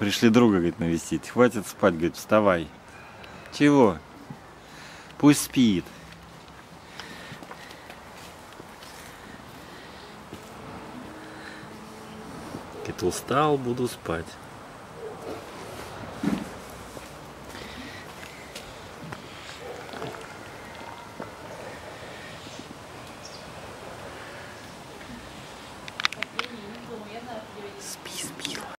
Пришли друга, говорит, навестить. Хватит спать, говорит, вставай. Чего? Пусть спит. Говорит, устал, буду спать.